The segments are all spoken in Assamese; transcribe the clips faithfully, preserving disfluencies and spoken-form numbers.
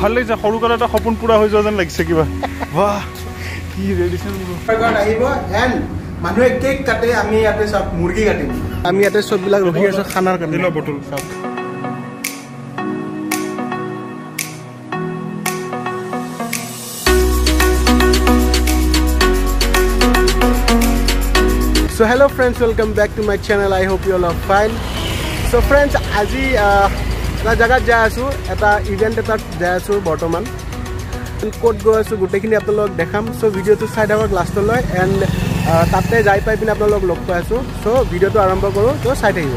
ভাল লাগিছে সৰু কালে এটা সপোন পুৰা হৈ যোৱা যেন লাগিছে কিবা বাহ কি ৰেডিশ্যন আহিব এণ্ড মানুহে কেক কাটে আমি ইয়াতে সব মুৰ্গী কাটিম আমি ইয়াতে সববিলাক ৰখি আছো খানাৰ কাৰণে বটল সব So hello friends, welcome back to my channel. I hope you all are fine. So friends, আজি এটা জায়গাত যাই আছো এটা ইভেন্ট এটা যাই আছো বৰ্তমান কোড গৈ আছো গোটেইখিনি আপোনালোক দেখাম সো ভিডিওটো চাই থাকক লাষ্টলৈ এণ্ড তাতে যাই পাই পিনে আপোনালোক লগ পাই আছো সো ভিডিওটো আৰম্ভ কৰো তো চাই থাকিব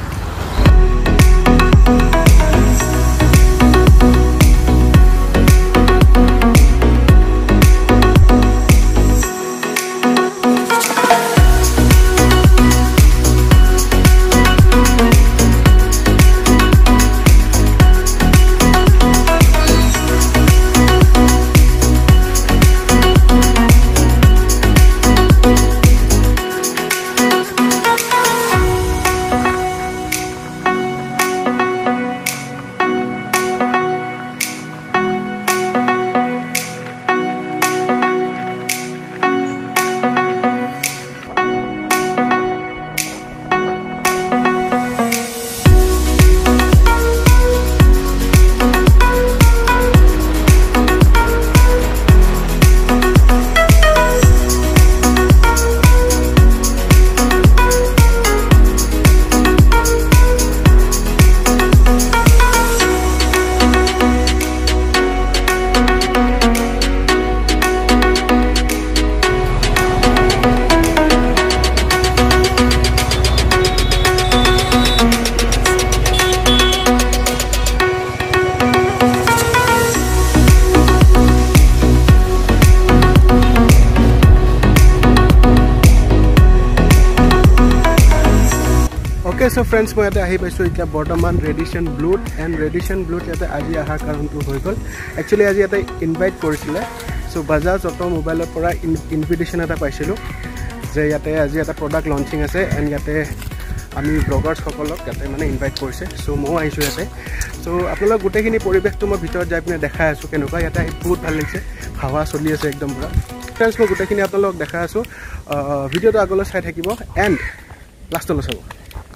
Okay, so friends, মই ইয়াতে আহি পাইছো এতিয়া বৰ্তমান ৰেডিশ্যন ব্লুত এণ্ড ৰেডিশ্যন ব্লুত ইয়াতে আজি অহাৰ কাৰণটো হৈ গ'ল একচুৱেলি আজি ইয়াতে ইনভাইট কৰিছিলে চ' বাজাজ অটো মোবাইলৰ পৰা ইনভিটেশ্যন এটা পাইছিলোঁ যে ইয়াতে আজি এটা প্ৰডাক্ট লঞ্চিং আছে এণ্ড ইয়াতে আমি ব্লগাৰ্ছসকলক ইয়াতে মানে ইনভাইট কৰিছে চ' ময়ো আহিছোঁ ইয়াতে চ' আপোনালোক গোটেইখিনি পৰিৱেশটো মই ভিতৰত যাই পিনে দেখাই আছোঁ কেনেকুৱা ইয়াতে আহি বহুত ভাল লাগিছে হাৱা চলি আছে একদম পূৰা ফ্ৰেণ্ডছ মই গোটেইখিনি আপোনালোক দেখাই আছোঁ ভিডিঅ'টো আগলৈ চাই থাকিব এণ্ড লাষ্টলৈ চাব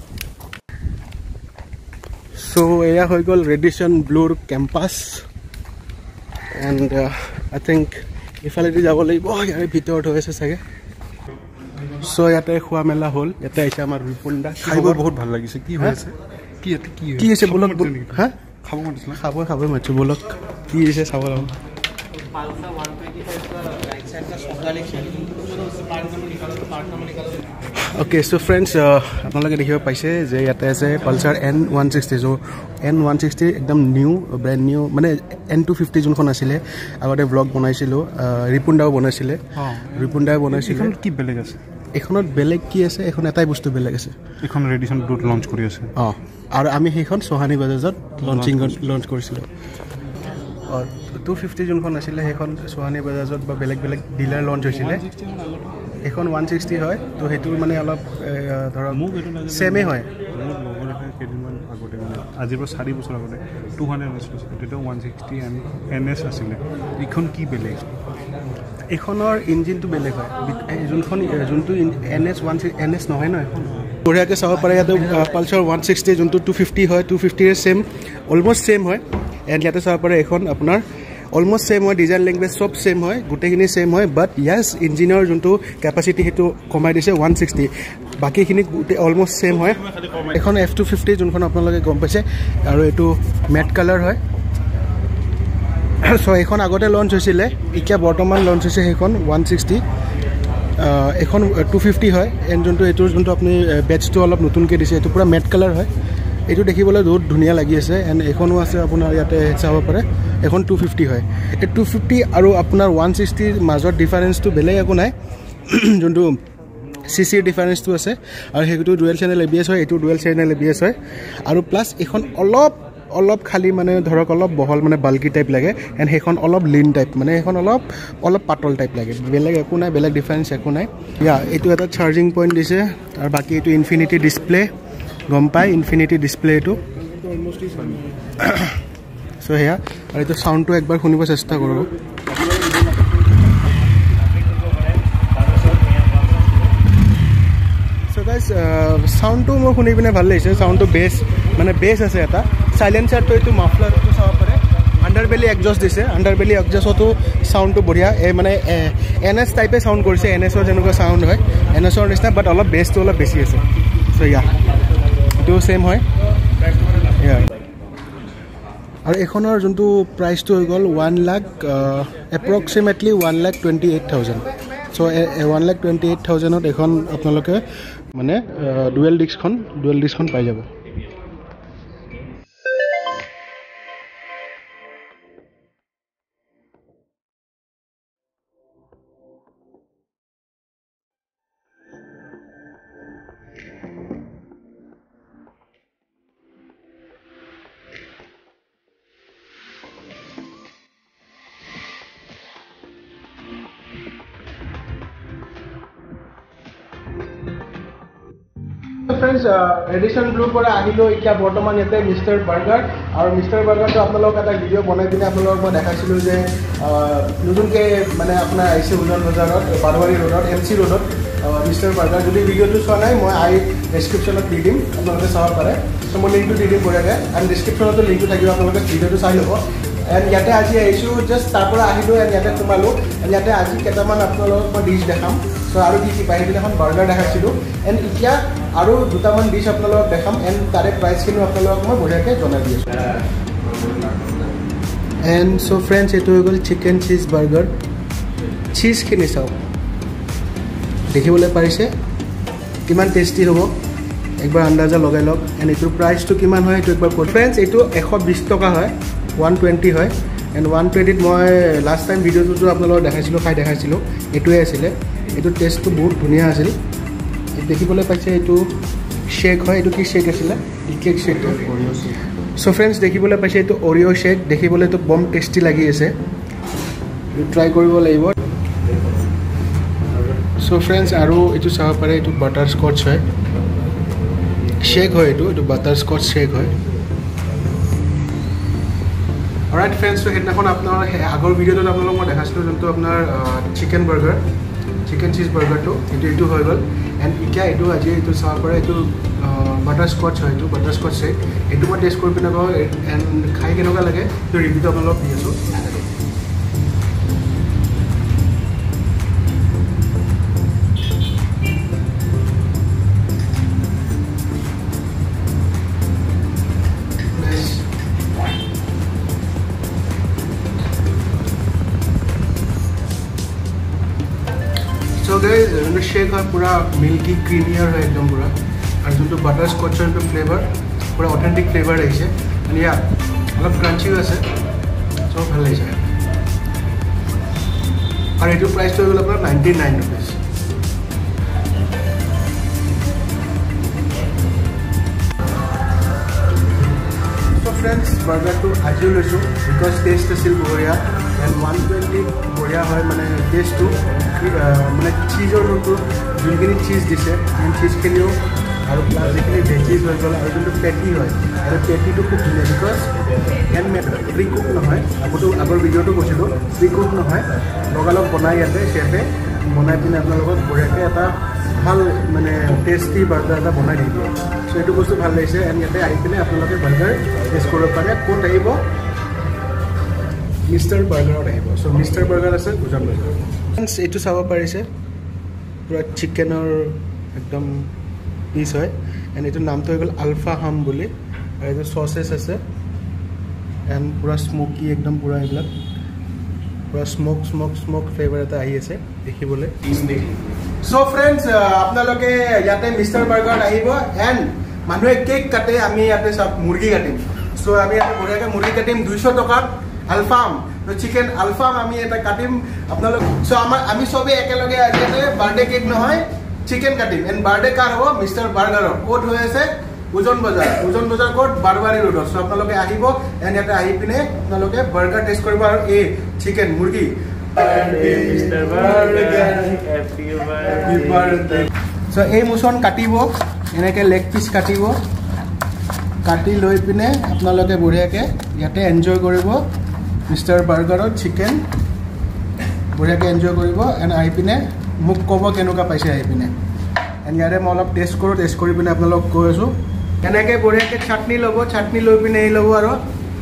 So এয়া হৈ গ'ল ৰেডিশ্যন ব্লুৰ কেম্পাছ এণ্ড আই থিংক ইফালেদি যাব লাগিব ইয়াৰে ভিতৰত হৈ আছে চাগে চ' ইয়াতে খোৱা মেলা হ'ল ইয়াতে আহিছে আমাৰ ৰিপুণ্ডা খাব বহুত ভাল লাগিছে কি হৈ আছে কি ইয়াতে কি কি হৈছে বলক হা খাব মাতিছিলে খাব খাব মাতিছোঁ বলক কি হৈছে চাব লাগিব Okay, so friends, আপোনালোকে দেখিব পাইছে যে ইয়াতে আছে পালচাৰ এন ওৱান ছিক্সটি জ' এন ওৱান ছিক্সটি একদম নিউ ব্ৰেণ্ড নিউ মানে এন টু ফিফটি যোনখন আছিলে আগতে ব্লগ বনাইছিলোঁ ৰিপুণ্ডাও বনাইছিলে ৰিপুণ্ডাও বনাইছিলে কি বেলেগ আছে এইখনত বেলেগ কি আছে এখন এটাই বস্তু বেলেগ আছে এইখন ৰেডিশ্যন ব্লুত লঞ্চ কৰি আছে অঁ আৰু আমি সেইখন চহানী বাজাজত লঞ্চিং লঞ্চ কৰিছিলোঁ অঁ টু ফিফটি যোনখন আছিলে সেইখন চহানী বাজাজত বা বেলেগ বেলেগ ডিলাৰ লঞ্চ হৈছিলে এখন ওৱান ছিক্সটি হয় তো সেইটো মানে অলপ ধৰক ছেমেই হয় কেইদিনমান আগতে মানে আজিৰ পৰা চাৰি বছৰ আগতে টু হাণ্ড্ৰেড এন এছ লৈছিলে তেতিয়া one sixty N N S আছিলে এইখন কি বেলেগ এইখনৰ ইঞ্জিনটো বেলেগ হয় যোনখন যোনটো N S one N S নহয় ন এখন বঢ়িয়াকৈ চাব পাৰে ইয়াতে পালচাৰ ওৱান ছিক্সটি যোনটো টু ফিফটি হয় টু ফিফটিৰে ছেম অলমষ্ট ছেম হয় এণ্ড ইয়াতে চাব পাৰে এখন আপোনাৰ অলমষ্ট ছেম হয় ডিজাইন লেংগুৱেজ চব ছেম হয় গোটেইখিনি ছেম হয় বাট ইয়াছ ইঞ্জিনৰ যোনটো কেপাচিটি সেইটো কমাই দিছে ওৱান ছিক্সটি বাকীখিনি গোটেই অলমষ্ট ছেম হয় এখন এফ টু ফিফটি যোনখন আপোনালোকে গম পাইছে আৰু এইটো মেট কালাৰ হয় চ' এইখন আগতে লঞ্চ হৈছিলে এতিয়া বৰ্তমান লঞ্চ হৈছে সেইখন ওৱান ছিক্সটি এখন টু ফিফটি হয় এণ্ড যোনটো এইটোৰ যোনটো আপুনি বেটছটো অলপ নতুনকৈ দিছে এইটো পূৰা মেট কালাৰ হয় এইটো দেখিবলৈ বহুত ধুনীয়া লাগি আছে এণ্ড এইখনো আছে আপোনাৰ ইয়াতে চাব পাৰে এখন টু ফিফটি হয় এই টু ফিফটি আৰু আপোনাৰ ওৱান ছিক্সটিৰ মাজত ডিফাৰেঞ্চটো বেলেগ একো নাই যোনটো চি চিৰ ডিফাৰেঞ্চটো আছে আৰু সেইটো dual channel A B S হয় এইটো dual channel A B S হয় আৰু প্লাছ এইখন অলপ অলপ খালি মানে ধৰক অলপ বহল মানে বাল্কি টাইপ লাগে এণ্ড সেইখন অলপ লিন টাইপ মানে সেইখন অলপ অলপ পাতল টাইপ লাগে বেলেগ একো নাই বেলেগ ডিফাৰেঞ্চ একো নাই ইয়া এইটো এটা চাৰ্জিং পইণ্ট দিছে আৰু বাকী এইটো ইনফিনিটি ডিছপ্লে গম পায় ইনফিনিটি ডিছপ্লে এইটো চ' সো সেয়া আৰু এইটো চাউণ্ডটো একবাৰ শুনিব চেষ্টা কৰিব সো গাইজ চাউণ্ডটো মোৰ শুনি পিনে ভাল লাগিছে চাউণ্ডটো বেছ মানে বেছ আছে এটা সাইলেন্সাৰটো এইটো মাফলাৰটো চাব পাৰে আণ্ডাৰবেলি এক্সজষ্ট দিছে আণ্ডাৰবেলি এক্সজষ্টতো চাউণ্ডটো বঢ়িয়া এই মানে এন এছ টাইপে চাউণ্ড কৰিছে এন এছৰ যেনেকুৱা চাউণ্ড হয় এন এছৰ নিচিনা বাট অলপ বেছটো অলপ বেছি আছে চ' ইয়া এইটো ছেইম হয় আৰু এইখনৰ যোনটো প্ৰাইচটো হৈ গ'ল one lakh approximately one lakh twenty eight thousand so' one lakh twenty eight থাউজেণ্ডত এইখন আপোনালোকে মানে ডুৱেল ডিস্কখন ডুৱেল ডিস্কখন পাই যাব फ्रेंड्स एडिशन ब्लू পৰা আহিলো এতিয়া বৰ্তমান ইয়াতে মিস্টাৰ বাৰ্গাৰ আৰু মিস্টাৰ বাৰ্গাৰটো আপোনালোক এটা ভিডিঅ' বনাই পিনে আপোনালোক মই দেখাইছিলো যে নতুনকৈ মানে আপোনাৰ আহিছে উজন বজাৰত বাৰৱাৰী ৰোডত এম চি ৰোডত মিস্টাৰ বাৰ্গাৰ যদি ভিডিঅ'টো চোৱা নাই মই আই ডেছক্ৰিপশ্যনত দি দিম আপোনালোকে চাব পাৰে চ' মই লিংকটো দি দিম বঢ়িয়াকৈ এণ্ড ডেছক্ৰিপশ্যনতো লিংকটো থাকিব আপোনালোকে ভিডিঅ'টো চাই ল'ব এণ্ড ইয়াতে আজি আহিছোঁ জাষ্ট তাৰ পৰা আহিলোঁ এণ্ড ইয়াতে সোমালোঁ এণ্ড ইয়াতে আজি কেইটামান আপোনালোকক মই ডিছ দেখাম চ' আৰু কি কি পাই সেইদিনাখন বাৰ্গাৰ দেখাইছিলোঁ এণ্ড এতিয়া আৰু দুটামান ডিছ আপোনালোকক দেখাম এণ্ড তাৰে প্ৰাইচখিনিও আপোনালোকক মই বঢ়িয়াকৈ জনাই দি আছোঁ এণ্ড চ' ফ্ৰেণ্ডছ এইটো হৈ গ'ল চিকেন চিজ বাৰ্গাৰ চিজখিনি চাওক দেখিবলৈ পাৰিছে কিমান টেষ্টি হ'ব একবাৰ আন্দাজা লগাই লওক এণ্ড এইটোৰ প্ৰাইচটো কিমান হয় এইটো একবাৰ কৈ ফ্ৰেণ্ডছ এইটো এশ বিছ টকা হয় ওৱান টুৱেণ্টি হয় এণ্ড ওৱান টুৱেণ্টিত মই লাষ্ট টাইম ভিডিঅ'টোতো আপোনালোকক দেখাইছিলোঁ খাই দেখাইছিলোঁ এইটোৱে আছিলে এইটো টেষ্টটো বহুত ধুনীয়া আছিল দেখিবলৈ পাইছে এইটো শ্বেক হয় এইটো কি শ্বেক আছিলে কেক শ্বেকটো অৰিঅ' শ্বেক চ' ফ্ৰেণ্ডছ দেখিবলৈ পাইছে এইটো অৰিঅ' শ্বেক দেখিবলৈ এইটো বম টেষ্টি লাগি আছে ট্ৰাই কৰিব লাগিব চ' ফ্ৰেণ্ডছ আৰু এইটো চাব পাৰে এইটো বাটাৰ স্কচ হয় শ্বেক হয় এইটো এইটো বাটাৰ স্কচ শ্বেক হয় অলৰাইট ফ্ৰেণ্ডছ ত' সেইদিনাখন আপোনাৰ আগৰ ভিডিঅ'টোত আপোনালোকক মই দেখাইছিলোঁ যোনটো আপোনাৰ চিকেন বাৰ্গাৰ চিকেন চিজ বাৰ্গাৰটো এইটো এইটো হৈ গ'ল এণ্ড এতিয়া এইটো আজি এইটো চাব পাৰে এইটো বাটাৰ স্কচ হয় এইটো বাটাৰ স্কচ শ্বেক এইটো মই টেষ্ট কৰি পিনে কওঁ এণ্ড খাই কেনেকুৱা লাগে এইটো ৰিভিউটো আপোনালোকক দি আছোঁ So guys, যোনটো শ্বেক হয় পুৰা মিল্কি ক্ৰিমিয়াৰ হয় একদম পুৰা আৰু যোনটো বাটাৰ স্কচৰ যোনটো ফ্লেভাৰ পুৰা অথেণ্টিক ফ্লেভাৰ আহিছে এণ্ড ইয়া অলপ ক্ৰাঞ্চিও আছে চব ভাল লাগিছে আৰু এইটো প্ৰাইচটো হৈ গ'ল আপোনাৰ ninety nine rupees so' friends বাৰ্গাৰটো আজিও লৈছোঁ বিকজ টেষ্ট আছিল বঢ়িয়া এণ্ড ওৱান টুৱেণ্টি বঢ়িয়া হয় মানে টেষ্টটো মানে চিজৰ যোনটো যোনখিনি চিজ দিছে মেইন চিজখিনিও আৰু প্লাছ যিখিনি ভেজিজ হৈ গ'ল আৰু যোনটো পেটি হয় আৰু পেটিটো খুব ধুনীয়া বিকজ হেণ্ডমেড প্ৰি কুক নহয় আগতো আগৰ ভিডিঅ'টো কৈছিলোঁ প্ৰি কুক নহয় লগালগ বনাই ইয়াতে চেফে বনাই পিনে আপোনালোকক বঢ়িয়াকৈ এটা ভাল মানে টেষ্টি বাৰ্গাৰ এটা বনাই দি দিয়ে চ' এইটো বস্তু ভাল লাগিছে এণ্ড ইয়াতে আহি পিনে আপোনালোকে বাৰ্গাৰ টেষ্ট কৰিব পাৰে ক'ত আহিব মিষ্টাৰ বাৰ্গাৰত আহিব চ' মিষ্টাৰ বাৰ্গাৰ আছে উজান বজাৰ এইটো চাব পাৰিছে পুৰা চিকেনৰ একদম পিচ হয় এণ্ড এইটোৰ নামটো হৈ গ'ল আলফা হাম বুলি আৰু এইটো চচেছ আছে এণ্ড পুৰা স্মকি একদম পুৰা এইবিলাক পুৰা স্মক স্মক স্মক ফ্লেভাৰ এটা আহি আছে দেখিবলৈ চ' ফ্ৰেণ্ডছ আপোনালোকে ইয়াতে মিষ্টাৰ বাৰ্গাৰত আহিব এণ্ড মানুহে কেক কাটে আমি ইয়াতে চাওক মুৰ্গী কাটিম চ' আমি ইয়াতে বঢ়িয়াকৈ মুৰ্গী কাটিম দুইশ টকাত আলফাম চিকেন আলফাম আমি এটা কাটিম আপোনালোক চ' আমাৰ আমি চবেই একেলগে আজি বাৰ্থডে কেক নহয় চিকেন কাটিম এণ্ড বাৰ্থডে কাৰ হ'ব মিষ্টাৰ বাৰ্গাৰৰ ক'ত হৈ আছে উজন বজাৰ উজন বজাৰ ক'ত বাৰৱাৰী ৰোডত চ' আপোনালোকে আহিব এণ্ড ইয়াতে আহি পিনে আপোনালোকে বাৰ্গাৰ টেষ্ট কৰিব আৰু এই চিকেন মুৰ্গী চ' এই মোচন কাটিব এনেকৈ লেগ পিচ কাটিব কাটি লৈ পিনে আপোনালোকে বঢ়িয়াকৈ ইয়াতে এনজয় কৰিব মিষ্টাৰ বাৰ্গাৰৰ চিকেন বঢ়িয়াকৈ এনজয় কৰিব এণ্ড আহি পিনে মোক ক'ব কেনেকুৱা পাইছে আহি পিনে এণ্ড ইয়াৰে মই অলপ টেষ্ট কৰোঁ টেষ্ট কৰি পিনে আপোনালোকক কৈ আছোঁ এনেকৈ বঢ়িয়াকৈ চাটনি ল'ব চাটনি লৈ পিনে এই ল'ব আৰু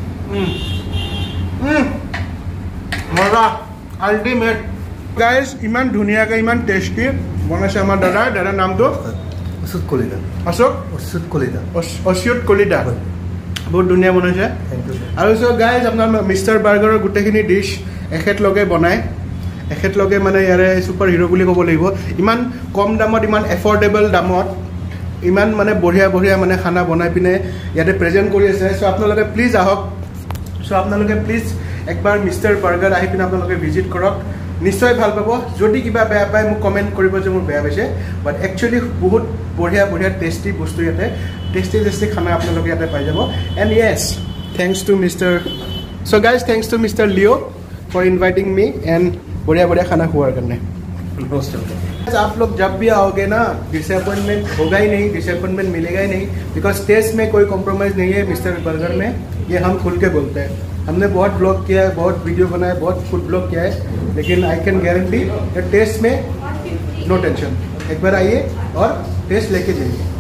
মজা আল্টিমেট গাইজ ইমান ধুনীয়াকৈ ইমান টেষ্টি বনাইছে আমাৰ দাদাৰ দাদাৰ নামটো অচ্যুত কলিতা অশোক অচ্যুত কলিতা অচ্যুত কলিতা বহুত ধুনীয়া বনাইছে আৰু চ' গাইজ আপোনাৰ মিষ্টাৰ বাৰ্গাৰৰ গোটেইখিনি ডিছ এখেতলোকে বনায় এখেতলোকে মানে ইয়াৰে ছুপাৰ হিৰো বুলি ক'ব লাগিব ইমান কম দামত ইমান এফৰ্ডেবল দামত ইমান মানে বঢ়িয়া বঢ়িয়া মানে খানা বনাই পিনে ইয়াতে প্ৰেজেণ্ট কৰি আছে চ' আপোনালোকে প্লিজ আহক চ' আপোনালোকে প্লিজ একবাৰ মিষ্টাৰ বাৰ্গাৰ আহি পিনে আপোনালোকে ভিজিট কৰক নিশ্চয় ভাল পাব যদি কিবা বেয়া পায় মোক কমেণ্ট কৰিব যে মোৰ বেয়া পাইছে বাট একচুৱেলি বহুত বঢ়িয়া বঢ়িয়া টেষ্টি বস্তু ইয়াতে টেষ্টি টেষ্টি খানা আপোনালোকে ইয়াতে পাই যাব and yes thanks to mister so' guys thanks to mister Leo' for inviting me and बढ़िया बढ़िया खाना खुआ करने आप लोग जब भी आओगे ना डिसअपॉइंटमेंट होगा ही नहीं डिसअपॉइंटमेंट मिलेगा ही नहीं बिकॉज टेस्ट में कोई कॉम्प्रोमाइज़ नहीं है मिस्टर बर्गर में ये हम खुल के बोलते हैं हमने बहुत ब्लॉग किया है बहुत वीडियो बनाया है बहुत फूड ब्लॉग किया है लेकिन आई कैन गारंटी टेस्ट में नो टेंशन एक बार आइए और टेस्ट लेके जाइए